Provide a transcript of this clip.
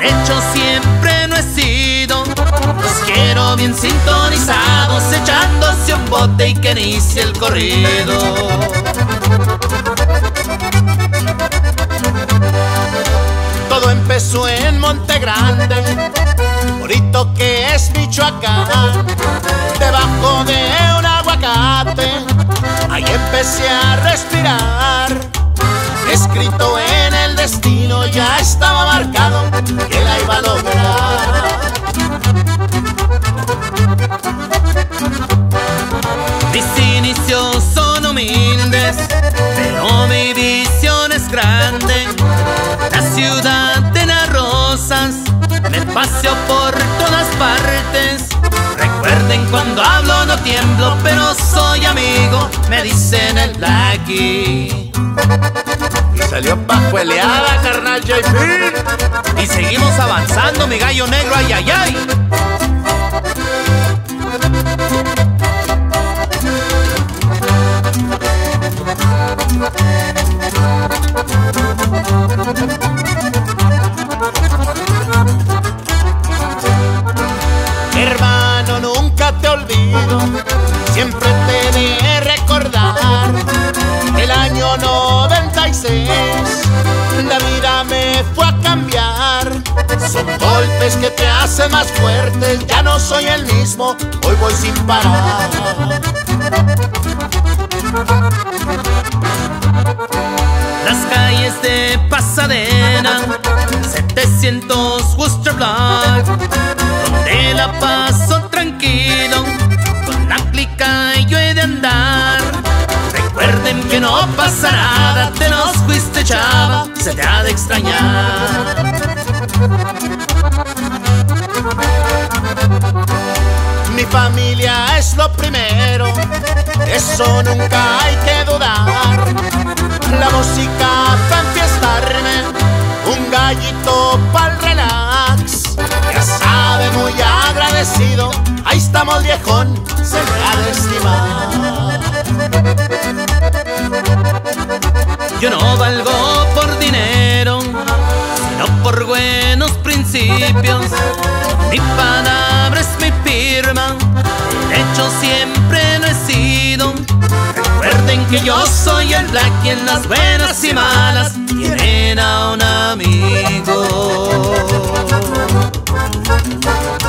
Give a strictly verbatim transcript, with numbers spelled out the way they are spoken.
hecho siempre no he sido. Los quiero bien sintonizados, echándose un bote y que inicie el corrido. Todo empezó en Monte Grande, bonito que es Michoacán, debajo de un aguacate, ahí empecé a respirar. Escrito en el destino, ya estaba marcado que la iba a lograr. Mis inicios son humildes, pero mi visión es grande. La ciudad de las rosas, me paseo por todas partes. Recuerden, cuando hablo no tiemblo, pero soy amigo, me dicen el Blackie. Y salió pajueleada, carnal J P. Y seguimos avanzando, mi gallo negro, ay, ay, ay. Hermano, nunca te olvido, siempre te de recordar. El año noventa y seis, la vida me fue a cambiar. Son golpes que te hacen más fuerte, ya no soy el mismo, hoy voy sin parar. Las calles de Pasadena, setecientos Worcester Block, donde la paso tranquilo, con la clica yo he de andar. Recuerden que no pasa nada, te nos fuiste chava, se te ha de extrañar. Mi familia es lo primero, eso nunca hay que dudar. La música para enfiestarme, un gallito pa'l relax. Ya sabe, muy agradecido, ahí estamos viejón, se me ha de estimar. Yo no valgo por dinero, sino por buenos principios. Mi palabra es mi firma, de hecho siempre lo he sido. Recuerden que yo soy el Blackie, en las buenas y malas tienen a un amigo.